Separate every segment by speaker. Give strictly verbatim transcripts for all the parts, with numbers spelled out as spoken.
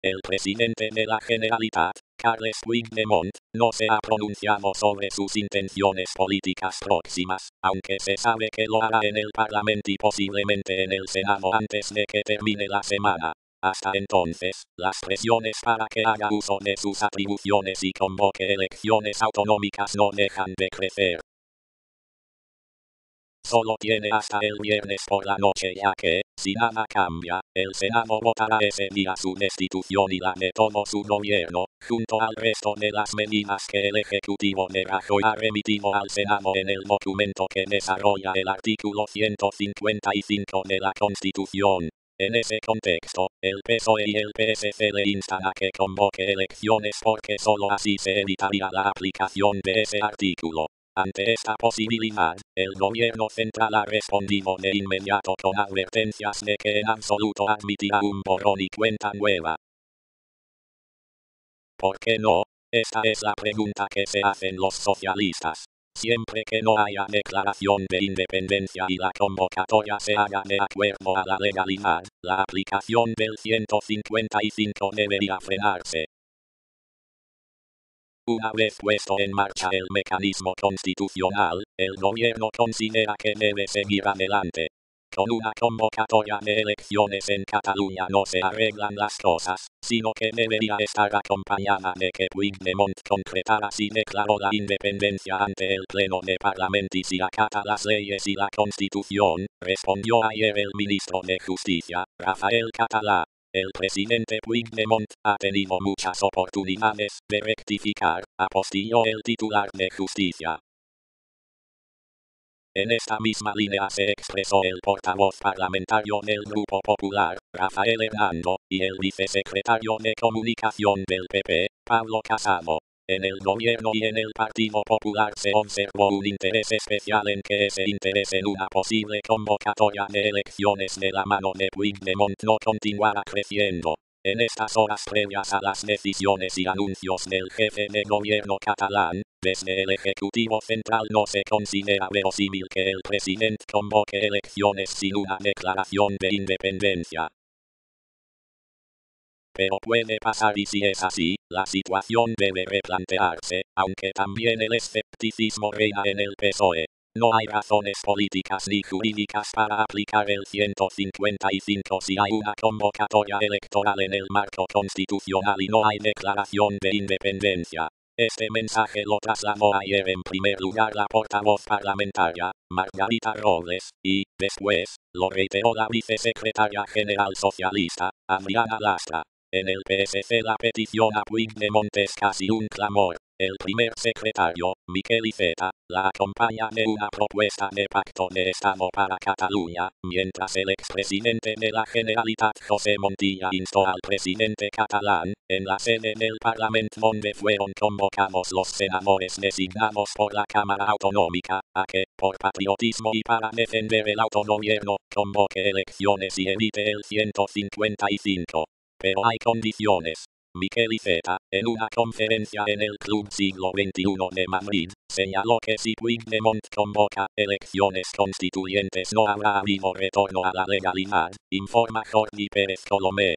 Speaker 1: El presidente de la Generalitat, Carles Puigdemont, no se ha pronunciado sobre sus intenciones políticas próximas, aunque se sabe que lo hará en el Parlamento y posiblemente en el Senado antes de que termine la semana. Hasta entonces, las presiones para que haga uso de sus atribuciones y convoque elecciones autonómicas no dejan de crecer. Solo tiene hasta el viernes por la noche, ya que, si nada cambia, el Senado votará ese día su destitución y la de todo su gobierno, junto al resto de las medidas que el Ejecutivo de Rajoy ha remitido al Senado en el documento que desarrolla el artículo ciento cincuenta y cinco de la Constitución. En ese contexto, el P S O E y el P S C le instan a que convoque elecciones porque solo así se evitaría la aplicación de ese artículo. Ante esta posibilidad, el gobierno central ha respondido de inmediato con advertencias de que en absoluto admitirá un borrón y cuenta nueva. ¿Por qué no? Esta es la pregunta que se hacen los socialistas. Siempre que no haya declaración de independencia y la convocatoria se haga de acuerdo a la legalidad, la aplicación del ciento cincuenta y cinco debería frenarse. Una vez puesto en marcha el mecanismo constitucional, el gobierno considera que debe seguir adelante. Con una convocatoria de elecciones en Cataluña no se arreglan las cosas, sino que debería estar acompañada de que Puigdemont concretara si declaró la independencia ante el Pleno de Parlamento y si acata las leyes y la Constitución, respondió ayer el ministro de Justicia, Rafael Català. El presidente Puigdemont ha tenido muchas oportunidades de rectificar, apostilló el titular de Justicia. En esta misma línea se expresó el portavoz parlamentario del Grupo Popular, Rafael Hernando, y el vicesecretario de Comunicación del P P, Pablo Casado. En el gobierno y en el Partido Popular se observó un interés especial en que ese interés en una posible convocatoria de elecciones de la mano de Puigdemont no continuara creciendo. En estas horas previas a las decisiones y anuncios del jefe de gobierno catalán, desde el Ejecutivo Central no se considera verosímil que el presidente convoque elecciones sin una declaración de independencia. Pero puede pasar y si es así, la situación debe replantearse, aunque también el escepticismo reina en el P S O E. No hay razones políticas ni jurídicas para aplicar el ciento cincuenta y cinco si hay una convocatoria electoral en el marco constitucional y no hay declaración de independencia. Este mensaje lo trasladó ayer en primer lugar la portavoz parlamentaria, Margarita Robles, y, después, lo reiteró la vicesecretaria general socialista, Adriana Lastra. En el P S C la petición a Puigdemont es casi un clamor. El primer secretario, Miquel Iceta, la acompaña de una propuesta de pacto de Estado para Cataluña, mientras el expresidente de la Generalitat José Montilla instó al presidente catalán, en la sede del Parlamento donde fueron convocados los senadores designados por la Cámara Autonómica, a que, por patriotismo y para defender el autogobierno, convoque elecciones y evite el ciento cincuenta y cinco. Pero hay condiciones. Miquel Iceta, en una conferencia en el Club Siglo veintiuno de Madrid, señaló que si Puigdemont convoca elecciones constituyentes no habrá habido retorno a la legalidad, informa Jordi Pérez Colomé.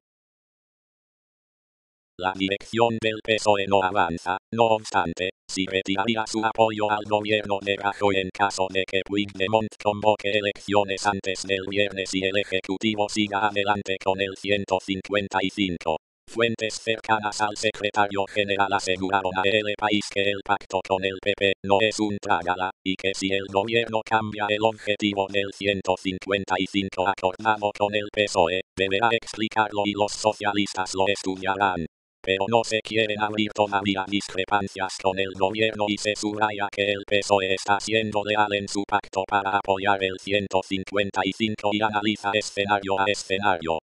Speaker 1: La dirección del P S O E no avanza, no obstante, si retiraría su apoyo al gobierno de Rajoy en caso de que Puigdemont convoque elecciones antes del viernes y el Ejecutivo siga adelante con el ciento cincuenta y cinco. Fuentes cercanas al secretario general aseguraron a El País que el pacto con el P P no es un trágala, y que si el gobierno cambia el objetivo del ciento cincuenta y cinco acordado con el P S O E, deberá explicarlo y los socialistas lo estudiarán. Pero no se quieren abrir todavía discrepancias con el gobierno y se subraya que el P S O E está siendo leal en su pacto para apoyar el ciento cincuenta y cinco y analiza escenario a escenario.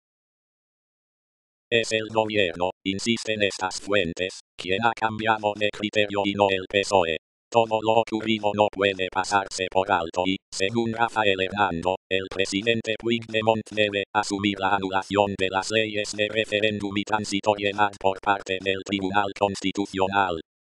Speaker 1: Es el gobierno, insisten estas fuentes, quien ha cambiado de criterio y no el P S O E. Todo lo ocurrido no puede pasarse por alto y, según Rafael Hernando, el presidente Puigdemont debe asumir la anulación de las leyes de referéndum y transitoriedad por parte del Tribunal Constitucional.